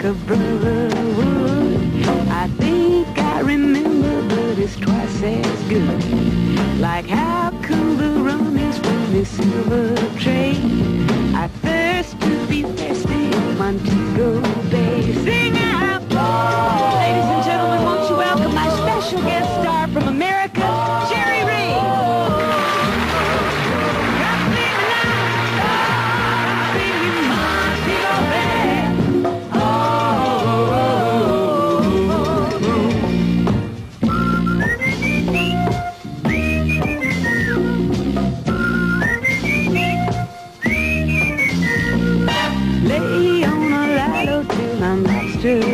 a brotherhood. I think I remember, but it's twice as good. Like how cool the rum is from this silver tray. I thirst to be thirsty in Montego Bay. Sing out, ladies and gentlemen, won't you welcome my special guest star from America, Jerry Reed. Lay on a ladder till I'm lobster